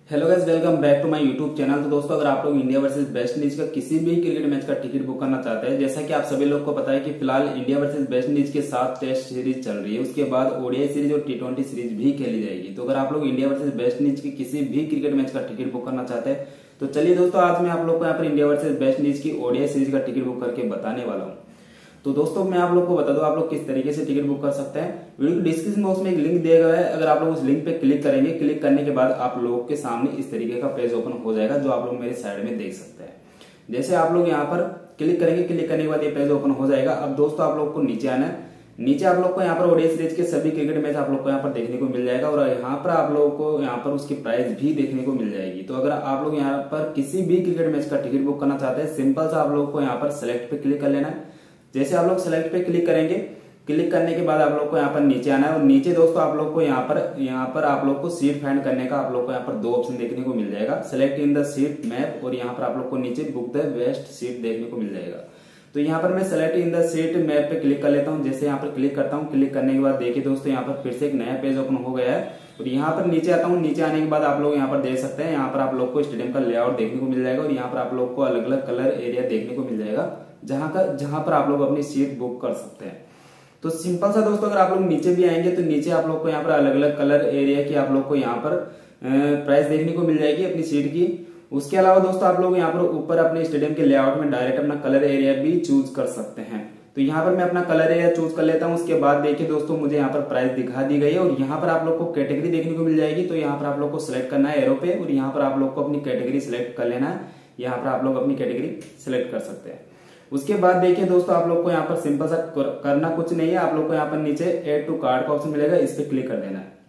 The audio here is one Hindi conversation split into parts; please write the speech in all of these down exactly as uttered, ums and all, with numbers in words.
Hello guys, welcome back to my YouTube channel. तो दोस्तों, अगर आप लोग इंडिया वर्सेस वेस्ट इंडीज का किसी भी क्रिकेट मैच का टिकट बुक करना चाहते हैं, जैसा कि आप सभी लोग को पता है कि फिलहाल इंडिया वर्सेस वेस्ट इंडीज के साथ टेस्ट सीरीज चल रही है, उसके बाद ओडीआई सीरीज और टी ट्वेंटी सीरीज भी खेली जाएगी। तो अगर आप लोग इंडिया वर्सेस वेस्ट इंडीज की किसी भी क्रिकेट मैच का टिकट बुक करना चाहते हैं तो चलिए दोस्तों, आज मैं आप लोग को यहाँ पर इंडिया वर्सेज वेस्ट इंडीज की ओडीआई सीरीज का टिकट बुक करके बताने वाला हूँ। तो दोस्तों, मैं आप लोग को बता दूं आप लोग किस तरीके से टिकट बुक कर सकते हैं। वीडियो के डिस्क्रिप्शन बॉक्स में एक लिंक दिया गया है, अगर आप लोग उस लिंक पे क्लिक करेंगे, क्लिक करने के बाद आप लोगों के सामने इस तरीके का पेज ओपन हो जाएगा, जो आप लोग मेरे साइड में देख सकते हैं। जैसे आप लोग यहाँ पर क्लिक करेंगे, क्लिक करने के बाद ये पेज ओपन हो जाएगा। अब दोस्तों, आप लोग को नीचे आना है। नीचे आप लोग को यहाँ पर ओडीआई सीरीज के सभी क्रिकेट मैच आप लोग को यहाँ पर देखने को मिल जाएगा और यहाँ पर आप लोगों को यहाँ पर उसकी प्राइस भी देखने को मिल जाएगी। तो अगर आप लोग यहाँ पर किसी भी क्रिकेट मैच का टिकट बुक करना चाहते हैं, सिंपल सा आप लोग को यहाँ पर सेलेक्ट पे क्लिक कर लेना है। जैसे आप लोग सेलेक्ट पे क्लिक करेंगे, क्लिक करने के बाद आप लोग को यहाँ पर नीचे आना है और नीचे दोस्तों आप लोग को यहाँ पर यहाँ पर आप लोग को सीट फाइंड करने का आप लोग को यहाँ पर दो ऑप्शन देखने को मिल जाएगा, select in the seat map, और यहाँ पर आप लोग को नीचे बुक द बेस्ट सीट देखने को मिल जाएगा। तो यहाँ पर मैं select in the seat map पे क्लिक कर लेता हूँ। जैसे यहाँ पर क्लिक करता हूँ, क्लिक करने के बाद देखिए दोस्तों, यहाँ पर फिर से एक नया पेज ओपन हो गया है और यहाँ पर नीचे आता हूँ। नीचे आने के बाद आप लोग यहाँ पर देख सकते हैं, यहाँ पर आप लोग को स्टेडियम का लेआउट देखने को मिल जाएगा और यहाँ पर आप लोग को अलग अलग कलर एरिया देखने को मिल जाएगा, जहां का जहां पर आप लोग अपनी सीट बुक कर सकते हैं। तो सिंपल सा दोस्तों, अगर आप लोग नीचे भी आएंगे तो नीचे आप लोग को यहाँ पर अलग अलग कलर एरिया की आप लोग को यहाँ पर प्राइस देखने को मिल जाएगी अपनी सीट की। उसके अलावा दोस्तों, आप लोग यहाँ पर ऊपर अपने स्टेडियम के लेआउट में डायरेक्ट अपना कलर एरिया भी चूज कर सकते हैं। तो यहाँ पर मैं अपना कलर एरिया चूज कर लेता हूँ। उसके बाद देखिए दोस्तों, मुझे यहाँ पर प्राइस दिखा दी गई है और यहाँ पर आप लोग को कैटेगरी देखने को मिल जाएगी। तो यहाँ पर आप लोग को सिलेक्ट करना है एरो पे और यहाँ पर आप लोग को अपनी कैटेगरी सिलेक्ट कर लेना है। यहाँ पर आप लोग अपनी कैटेगरी सिलेक्ट कर सकते हैं। उसके बाद देखिए दोस्तों, आप लोग को यहाँ पर सिंपल सा करना कुछ नहीं है, आप लोग को यहाँ पर नीचे एड टू कार्ड का ऑप्शन मिलेगा, इस पर क्लिक कर देना है।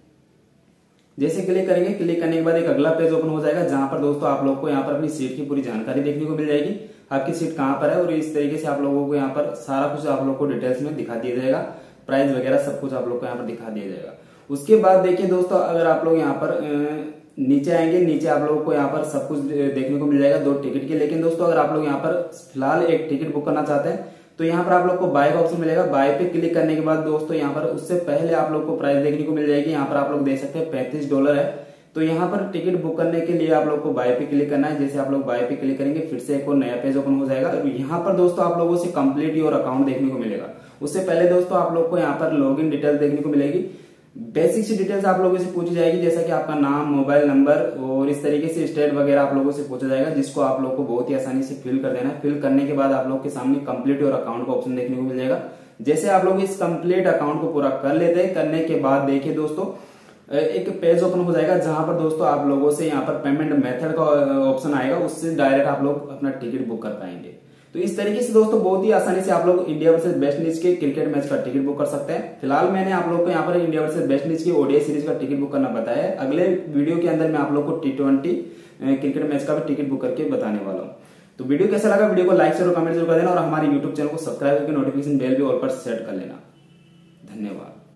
जैसे क्लिक करेंगे, क्लिक करने के बाद एक अगला पेज ओपन हो जाएगा, जहां पर दोस्तों आप लोग को यहाँ पर अपनी सीट की पूरी जानकारी देखने को मिल जाएगी, आपकी सीट कहाँ पर है और इस तरीके से आप लोगों को यहाँ पर सारा कुछ आप लोग को डिटेल्स में दिखा दिया जाएगा, प्राइस वगैरह सब कुछ आप लोग को यहाँ पर दिखा दिया जाएगा। उसके बाद देखिए दोस्तों, अगर आप लोग यहाँ पर नीचे आएंगे, नीचे आप लोगों को यहाँ पर सब कुछ देखने को मिल जाएगा दो टिकट के। लेकिन दोस्तों, अगर आप लोग यहाँ पर फिलहाल एक टिकट बुक करना चाहते हैं तो यहाँ पर आप लोग को बाय का ऑप्शन मिलेगा। बाय पे क्लिक करने के बाद दोस्तों, यहाँ पर उससे पहले आप लोग को प्राइस देखने को मिल जाएगी। यहाँ पर आप लोग देख सकते हैं पैंतीस डॉलर है। तो यहाँ पर टिकट बुक करने के लिए आप लोग को बाय पे क्लिक करना है। जैसे आप लोग बाय पे क्लिक करेंगे, फिर से एक और नया पेज ओपन हो जाएगा और यहाँ पर दोस्तों आप लोगों से कंप्लीट योर अकाउंट देखने को मिलेगा। उससे पहले दोस्तों आप लोग को यहाँ पर लॉग इन डिटेल्स देखने को मिलेगी। बेसिक सी डिटेल्स आप लोगों से पूछी जाएगी, जैसा कि आपका नाम, मोबाइल नंबर और इस तरीके से स्टेट वगैरह आप लोगों से पूछा जाएगा, जिसको आप लोग को बहुत ही आसानी से फिल कर देना है। फिल करने के बाद आप लोग के सामने कंप्लीट योर अकाउंट का ऑप्शन देखने को मिल जाएगा। जैसे आप लोग इस कंप्लीट अकाउंट को पूरा कर लेते हैं, करने के बाद देखिए दोस्तों, एक पेज ओपन हो जाएगा, जहां पर दोस्तों आप लोगों से यहाँ पर पेमेंट मेथड का ऑप्शन आएगा, उससे डायरेक्ट आप लोग अपना टिकट बुक कर पाएंगे। तो इस तरीके से दोस्तों बहुत ही आसानी से आप लोग इंडिया वर्सेस वेस्ट इंडीज के क्रिकेट मैच का टिकट बुक कर सकते हैं। फिलहाल मैंने आप लोग को यहाँ पर इंडिया वर्सेस वेस्ट इंडीज की ओडीआई सीरीज का टिकट बुक करना बताया है। अगले वीडियो के अंदर मैं आप लोग को टी ट्वेंटी क्रिकेट मैच का भी टिकट बुक करके बताने वाला हूँ। तो वीडियो कैसा लगा, वीडियो को लाइक शेयर और कमेंट जरूर कर देना और हमारे यूट्यूब चैनल को सब्सक्राइब करके नोटिफिकेशन बेल भी ऑल पर सेट कर लेना। धन्यवाद।